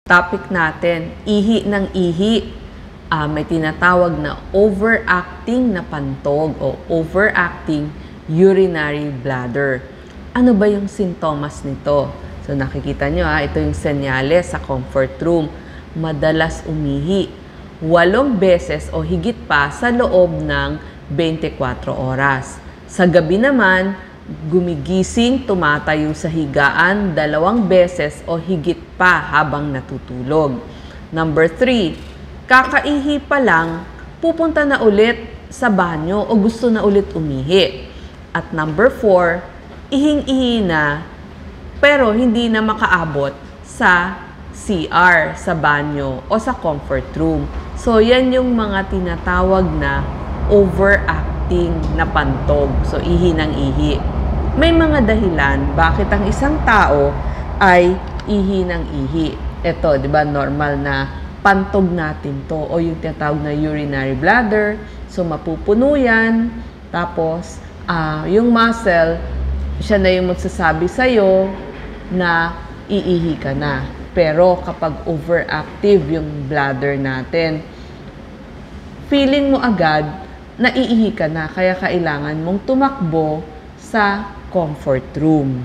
Topic natin, ihi ng ihi. May tinatawag na overacting na pantog o overacting urinary bladder. Ano ba yung sintomas nito? So nakikita nyo ito yung senyales sa comfort room. Madalas umihi 8 beses o higit pa sa loob ng 24 oras. Sa gabi naman, gumigising, tumatayo sa higaan 2 beses o higit pa habang natutulog. Number 3, kakaihi pa lang, pupunta na ulit sa banyo o gusto na ulit umihi. At number 4, ihing-ihi na pero hindi na makaabot sa CR, sa banyo o sa comfort room. So yan yung mga tinatawag na overacting na pantog. So ihi ng ihi. May mga dahilan bakit ang isang tao ay ihi ng ihi. Ito, di ba, normal na pantog natin to o yung tinatawag na urinary bladder. So mapupuno yan. Tapos yung muscle, siya na yung magsasabi sa'yo na iihi ka na. Pero kapag overactive yung bladder natin, feeling mo agad na iihi ka na. Kaya kailangan mong tumakbo sa comfort room.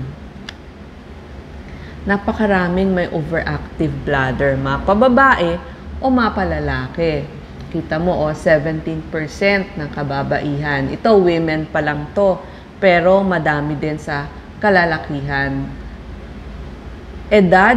Napakaraming may overactive bladder, mapababae o mapalalaki. Kita mo 17% ng kababaihan. Ito, women pa lang to, pero madami din sa kalalakihan. Edad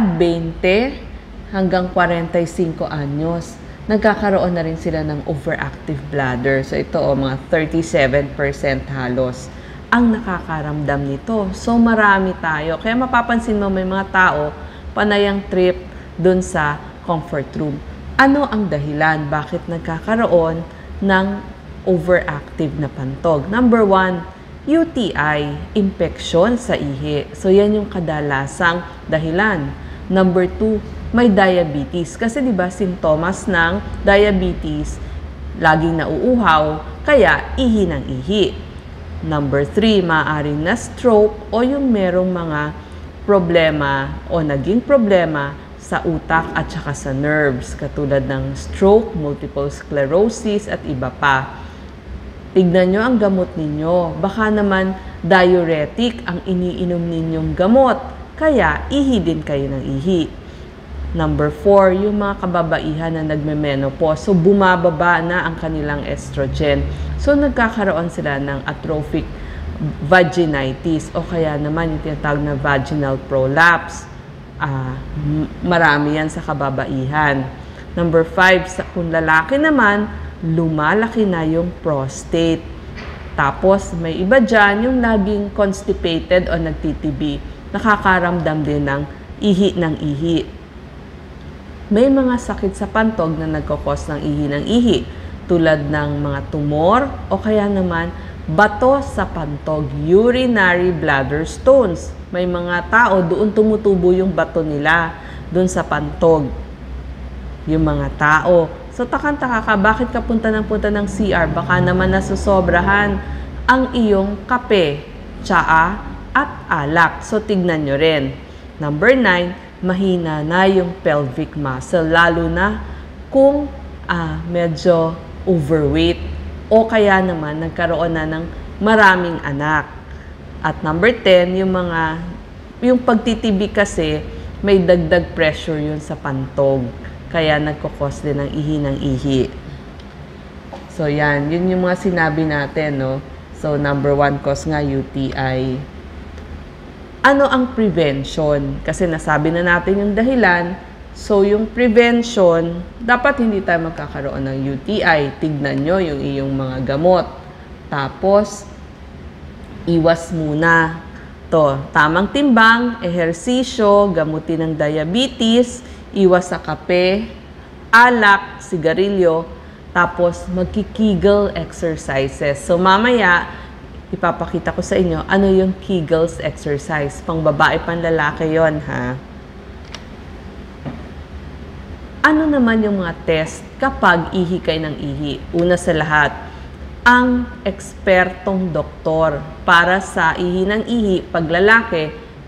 20 hanggang 45 anyos, nagkakaroon na rin sila ng overactive bladder. So ito mga 37% halos ang nakakaramdam nito. So marami tayo. Kaya mapapansin mo may mga tao panayang trip dun sa comfort room. Ano ang dahilan? Bakit nagkakaroon ng overactive na pantog? Number 1, UTI, infection sa ihi. So yan yung kadalasang dahilan. Number 2, may diabetes. Kasi di ba sintomas ng diabetes, laging nauuhaw, kaya ihi ng ihi. Number 3, maaaring na stroke o yung merong mga problema o naging problema sa utak at saka sa nerves, katulad ng stroke, multiple sclerosis at iba pa. Tignan nyo ang gamot ninyo. Baka naman diuretic ang iniinom ninyong gamot, kaya ihi din kayo ng ihi. Number 4, yung mga kababaihan na nagme-menopause. So, bumababa na ang kanilang estrogen. So, nagkakaroon sila ng atrophic vaginitis o kaya naman yung tinatawag na vaginal prolapse. Marami yan sa kababaihan. Number 5, kung lalaki naman, lumalaki na yung prostate. Tapos, may iba dyan yung laging constipated o nagtitibi. Nakakaramdam din ng ihi ng ihi. May mga sakit sa pantog na nagkakos ng ihi ng ihi, tulad ng mga tumor o kaya naman bato sa pantog, urinary bladder stones. May mga tao doon tumutubo yung bato nila doon sa pantog. Yung mga tao. So takang-taka ka, bakit ka punta ng CR? Baka naman nasusobrahan ang iyong kape, tsaa at alak. So tignan nyo rin. Number 9, mahina na yung pelvic muscle, lalo na kung medyo overweight o kaya naman nagkaroon na ng maraming anak. At number 10, yung pagtitibi kasi may dagdag pressure yun sa pantog, kaya nagkukos din ng ihi ng ihi. So yan, yun yung mga sinabi natin, no? So number 1 cause nga UTI. Ano ang prevention? Kasi nasabi na natin yung dahilan. So, yung prevention, dapat hindi tayo magkakaroon ng UTI. Tignan nyo yung iyong mga gamot. Tapos, iwas muna. Tamang timbang, ehersisyo, gamutin ng diabetes, iwas sa kape, alak, sigarilyo, tapos magki-Kegel exercises. So, mamaya, ipapakita ko sa inyo ano yung Kegels exercise. Pang babae, pang lalaki yon, ha? Ano naman yung mga test kapag ihi kayo ng ihi? Una sa lahat, ang ekspertong doktor para sa ihi ng ihi, pag lalaki,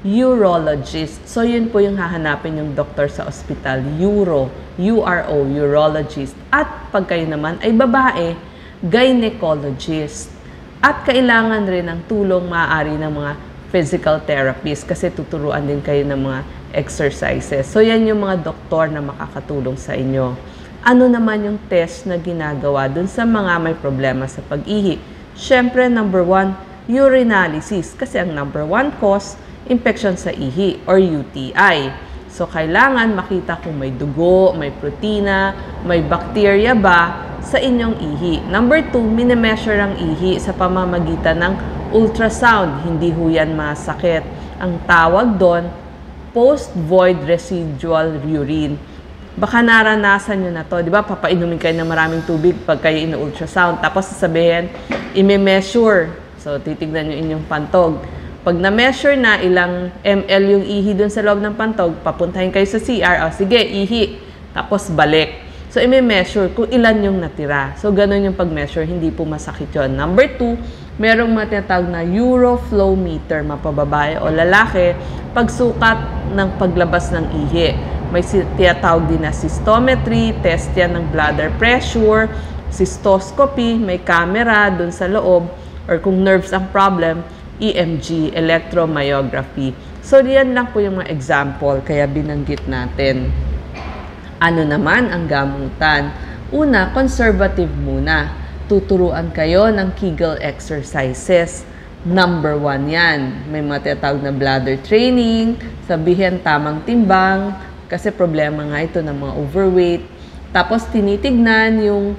urologist. So, yun po yung hahanapin yung doktor sa ospital. URO, urologist. At pag kayo naman ay babae, gynecologist. At kailangan rin ng tulong maaari ng mga physical therapist kasi tuturuan din kayo ng mga exercises. So, yan yung mga doktor na makakatulong sa inyo. Ano naman yung test na ginagawa dun sa mga may problema sa pag-ihi? Siyempre, number 1, urinalysis. Kasi ang number 1 cause, infection sa ihi or UTI. So, kailangan makita kung may dugo, may protina, may bacteria ba sa inyong ihi. Number 2, minimeasure ang ihi sa pamamagitan ng ultrasound. Hindi ho yan masakit. Ang tawag doon, post-void residual urine. Baka naranasan nyo na to, di ba? Papainumin kayo ng maraming tubig pag kayo ina-ultrasound. Tapos sasabihin, i-measure. So, titignan nyo inyong pantog. Pag na-measure na ilang ml yung ihi dun sa loob ng pantog, papuntahin kayo sa CR, sige, ihi. Tapos balik. So, i-measure kung ilan yung natira. So, ganun yung pag-measure, hindi po masakit yun. Number 2, merong matinatawag na uroflowmeter, mapababae o lalaki, pagsukat ng paglabas ng ihi. May tinatawag din na cystometry, test yan ng bladder pressure, cystoscopy, may camera dun sa loob, or kung nerves ang problem, EMG, electromyography. So, yan lang po yung mga example, kaya binanggit natin. Ano naman ang gamutan? Una, conservative muna. Tuturuan kayo ng Kegel exercises. Number 1 yan. May matatawag na bladder training, sabihin tamang timbang, kasi problema nga ito ng mga overweight. Tapos, tinitignan yung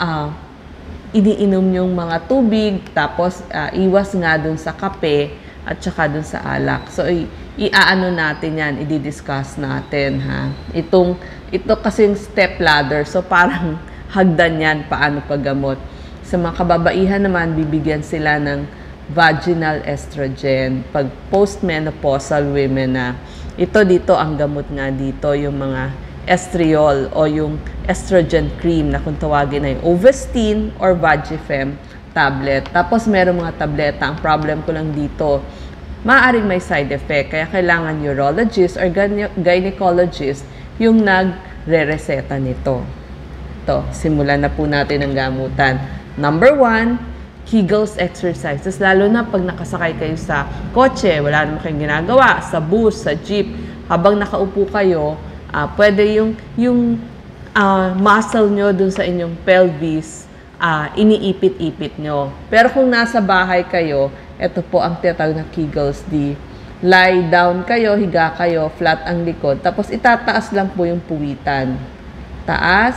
iniinom yung mga tubig, tapos iwas nga dun sa kape at saka dun sa alak. So, iaano natin yan, i-discuss natin, ha. Ito kasing step ladder, so parang hagdan yan, paano paggamot. Sa mga kababaihan naman, bibigyan sila ng vaginal estrogen. Pag postmenopausal women na, ito dito, ang gamot nga dito, yung mga estriol o yung estrogen cream na kung tawagin ay Ovestin or Vagifem tablet. Tapos meron mga tableta. Ang problem ko lang dito, maaaring may side effect. Kaya kailangan urologist or gynecologist yung nagre-reseta nito. Ito, simulan na po natin ang gamutan. Number 1, Kegels exercises. Lalo na pag nakasakay kayo sa kotse, wala naman kayong ginagawa, sa bus, sa jeep, habang nakaupo kayo, pwede yung muscle nyo dun sa inyong pelvis, iniipit-ipit nyo. Pero kung nasa bahay kayo, ito po ang tinatawag na Kegels D. Lie down kayo, higa kayo, flat ang likod. Tapos itataas lang po yung puwitan. Taas,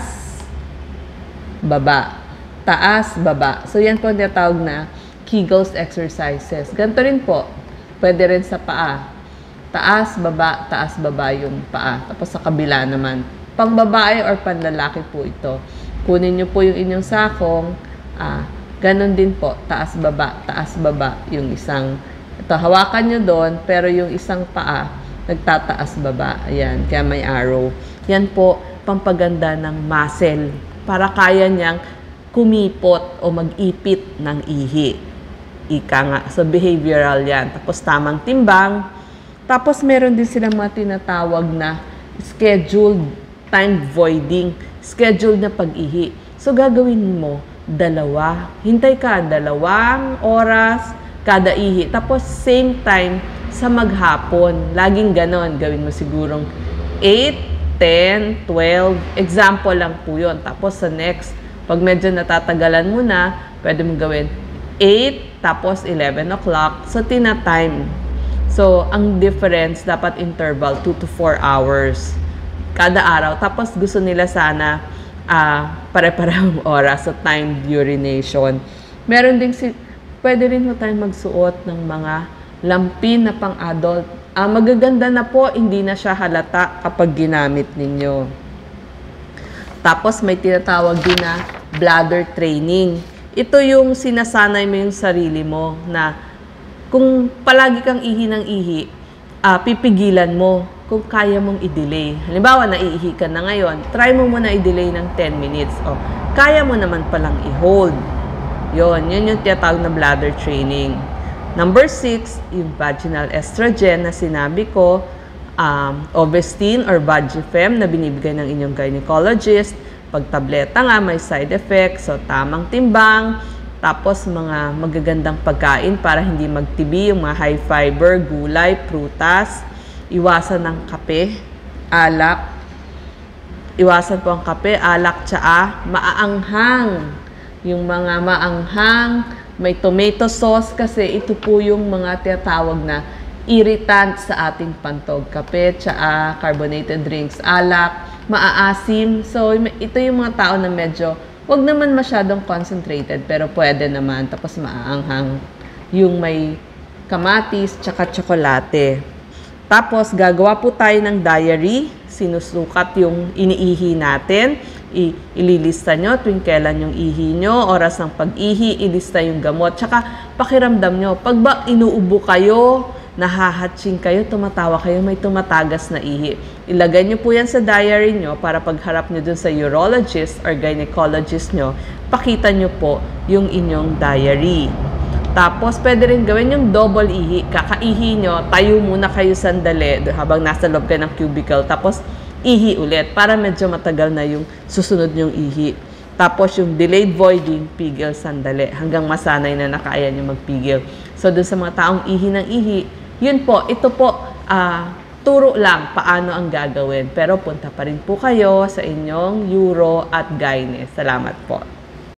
baba. Taas, baba. So yan po ang tinatawag na Kegels exercises. Ganito rin po. Pwede rin sa paa. Taas, baba yung paa. Tapos sa kabila naman. Pang babae or panlalaki po ito. Kunin nyo po yung inyong sakong. Ganon din po. Taas, baba yung isang. Ito, hawakan nyo doon, pero yung isang paa, nagtataas baba. Ayan, kaya may arrow. Yan po, pampaganda ng muscle. Para kaya niyang kumipot o mag-ipit ng ihi. Ika nga. So, behavioral yan. Tapos tamang timbang. Tapos, meron din silang mga tinatawag na scheduled time voiding, scheduled na pag-ihi. So, gagawin mo, hintay ka, 2 oras kada ihi. Tapos, same time sa maghapon. Laging ganon. Gawin mo sigurong 8, 10, 12. Example lang po yun. Tapos, sa next, pag medyo natatagalan mo na, pwede mo gawin 8, tapos 11 o'clock. So, tina-time. So, ang difference, dapat interval, 2 to 4 hours kada araw. Tapos, gusto nila sana pare-parehong oras, so timed urination. Meron din pwede rin mo tayong magsuot ng mga lampin na pang-adult. Magaganda na po, hindi na siya halata kapag ginamit ninyo. Tapos, may tinatawag din na bladder training. Ito yung sinasanay mo yung sarili mo na kung palagi kang ihi ng ihi, pipigilan mo kung kaya mong i-delay. Halimbawa, naiihi ka na ngayon, try mo muna i-delay ng 10 minutes. O, kaya mo naman palang i-hold. Yun yung tinatawag na bladder training. Number 6, yung vaginal estrogen na sinabi ko, Ovestin or Vagifem na binibigay ng inyong gynecologist. Pag tableta nga, may side effects. So, tamang timbang. Tapos, mga magagandang pagkain para hindi magtibi, yung mga high fiber, gulay, prutas. Iwasan ng kape, alak. Iwasan po ang kape, alak, tsaa, maaanghang. Yung mga maanghang, may tomato sauce kasi ito po yung mga tinatawag na irritant sa ating pantog. Kape, tsaa, carbonated drinks, alak, maaasim. So, ito yung mga tao na medyo, wag naman masyadong concentrated, pero pwede naman. Tapos maaanghang. Yung may kamatis, tsaka tsokolate. Tapos, gagawa po tayo ng diary. Sinusukat yung iniihi natin. Ililista nyo tuwing kailan yung ihi nyo, oras ng pag-ihi, ilista yung gamot. Tsaka, pakiramdam nyo. Pag ba inuubo kayo, nahahatsing kayo, tumatawa kayo, may tumatagas na ihi. Ilagay nyo po yan sa diary nyo para pagharap nyo dun sa urologist or gynecologist nyo, pakita nyo po yung inyong diary. Tapos, pwede rin gawin yung double ihi. Kakaihi nyo, tayo muna kayo sandali habang nasa loob ka ng cubicle. Tapos, ihi ulit para medyo matagal na yung susunod nyong ihi. Tapos, yung delayed voiding, pigil sandali hanggang masanay na nakaya nyo magpigil. So, dun sa mga taong ihi ng ihi, yun po, ito po, turo lang paano ang gagawin. Pero punta pa rin po kayo sa inyong uro at gyne. Salamat po.